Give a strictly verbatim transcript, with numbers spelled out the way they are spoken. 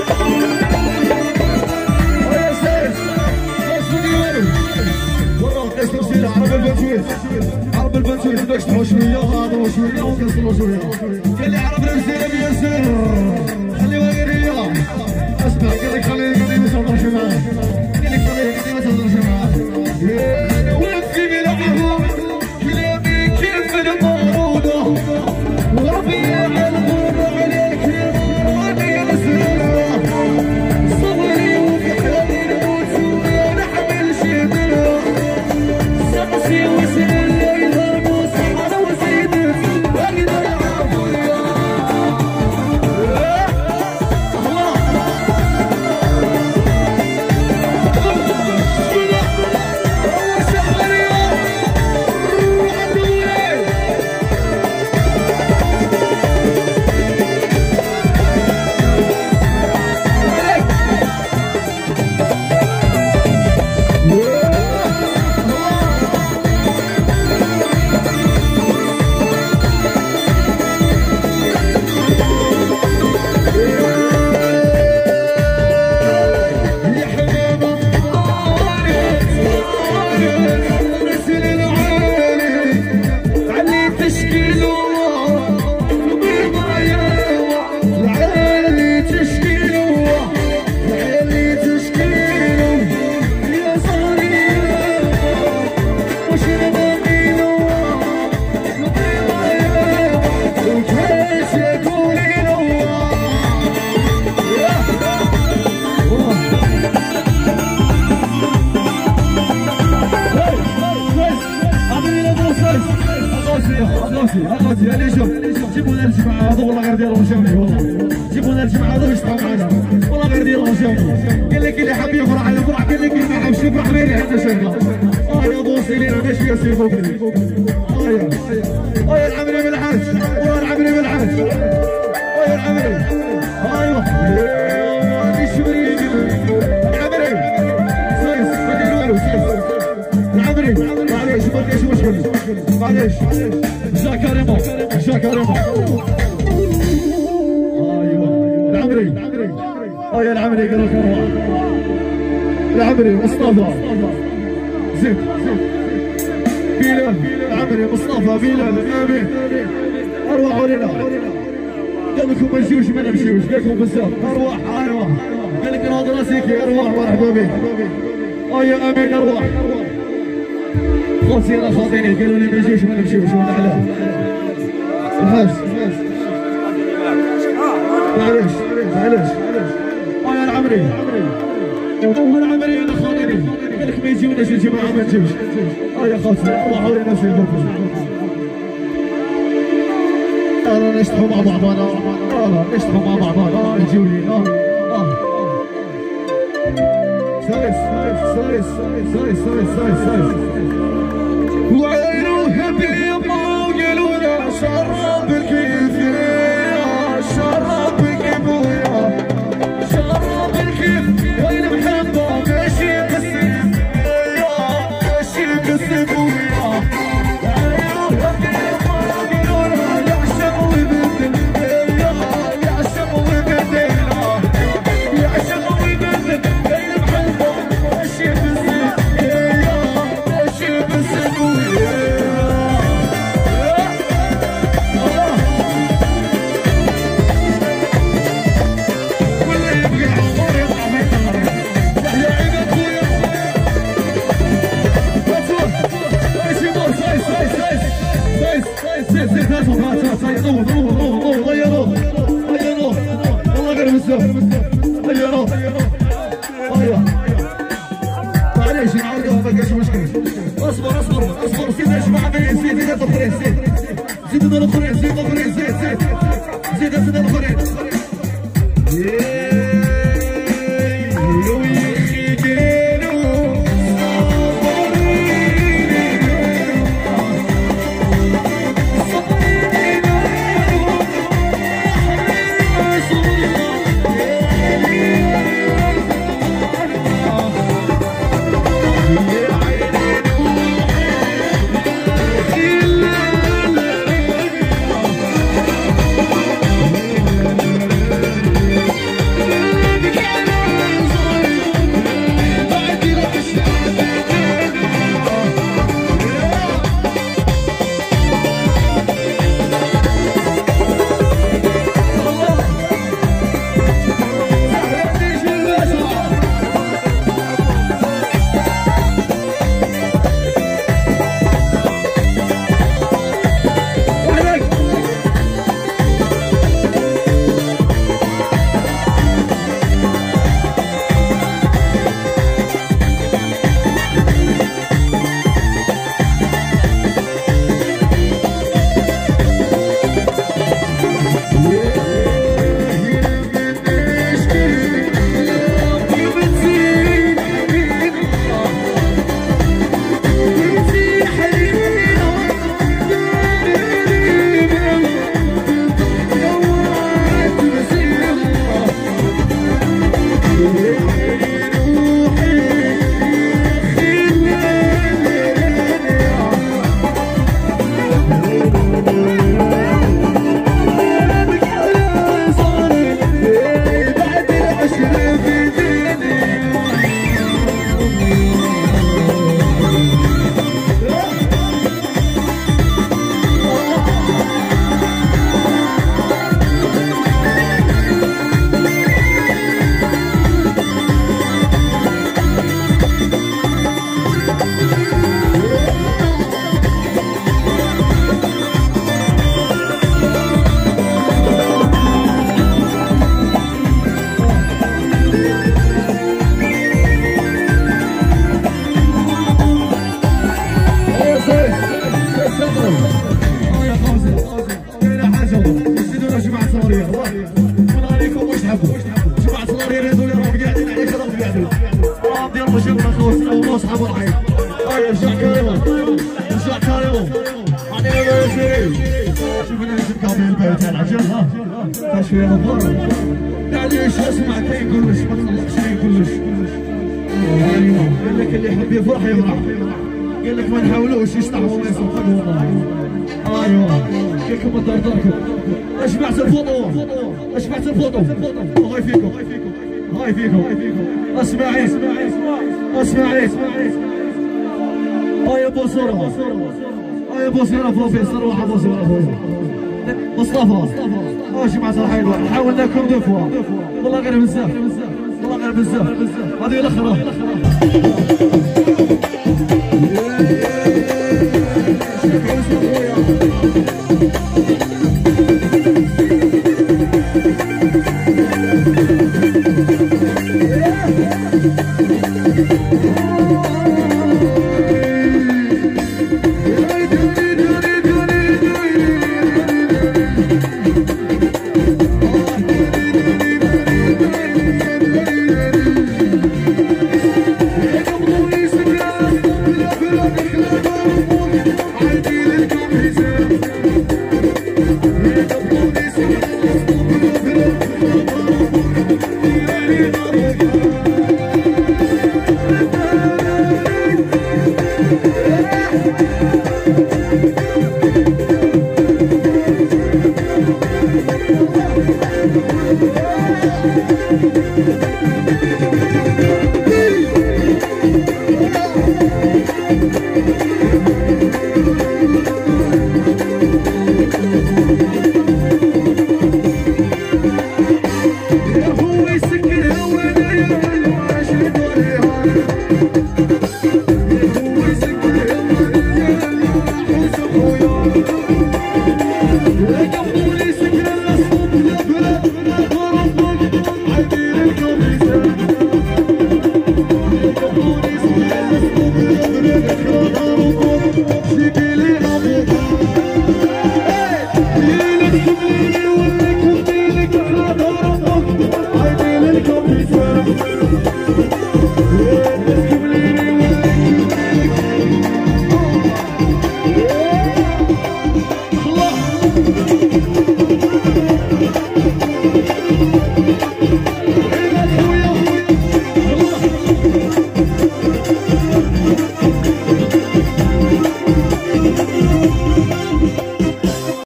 عرب البنتويت باش تحو شويه وهضروا شويه وكسروا شويه. قال لي عرب الرساله بياسر خليوها غير هي. اسمع قال لك خليني ما تهضرش معاه. قال لك خليني ما تهضرش معاه. وفي بلعبهم كلامي كيف الموضوع وربي يعلمون عليك راني مسرور. صبري وفي حالي نموت ويا نحمل شبرا. سقسي وسيل جيبوا لنا الجماعه هذو والله غير ديالهم جاوني. والله جيبوا لنا الجماعه هذو يشطحوا معنا والله غير ديالهم جاوني. قال لك اللي حاب يفرح يفرح قال لك اللي ما حابش يفرح ما يريح شغله. اه يا بوصي لينا ماشي يا سي فوقني. اه يا اه يا العمري بالحاج والله العمري بالحاج اه يا العمري ايوه هادي شبري العمري سايس ما دير والو سايس العمري معليش ما كاينش مشكل معليش جا كاريمون جا كاريمون. ايوه العمري اه يا العمري قال لك اروح العمري مصطفى زيد بلال العمري مصطفى بلال امين اروحوا لنا. قال لكم ما نمشيوش ما نمشيوش قال لكم بزاف ارواح ارواح. قال لك ناض راسيكي ارواح مرحبا بك. اه يا امين ارواح خوتي انا خاطيني قالوا لي ما نجيوش ما نمشيوش وانا علاه الحاج معليش معليش. اه يا العمري العمري انا خاطيني قال لك ما يجيوناش الجماعه ما تجيوش. اه يا خوتي روحوا لنا في البوكس انا نشطحوا مع بعضنا. اه نشطحوا مع بعضنا نجيو لينا. اه سايس سايس سايس سايس سايس سايس وعينوها باليما وقالوا لا شرب الكيف يا شرب الكيف ويا شرب الكيف وين محبه ماشي بالسيف يا ماشي بالسيف ويا عينوها باليما وقالوا لا يعشق ويبدل يا يعشق ويبدل يعشق ويبدل وين محبه ماشي بالسيف يا ماشي بالسيف ويا معليش نعاودوها ما كاينش مشكل. اصبر اصبر اصبر زيد يا جماعه زيد زيد الاخرين زيد زيد الاخرين زيد الاخرين زيد زيد زيد زيد الاخرين. سبع صغار يريدوا اللي راهم قاعدين عليك راهم قاعدين راهم ديروا جمعة خوتنا واصحاب الحي هيا رجع كريمو رجع كريمو عطينا يا سيري شوف انا نسبقها في البيت انا عجلها تشويه الضر معليش اسمع كاين كلش ما تطلقش كاين كلش ايوا قال لك اللي يحب يفرح يفرح قال لك ما نحاولوش يشطحوا ما يصفقوا والله ايوا كيكم الدار داركم اشبعت الفوطو اشبعت الفوطو هاي فيكم هاي فيكم اسمعي اسمعي هاي بوصوره هاي بوصوره فوفي صروحه بوصوره مصطفى ماشي مع صلاح الوقت حاولنا لكم دفوه والله غير بزاف والله غير بزاف هذه الاخرى Thank you.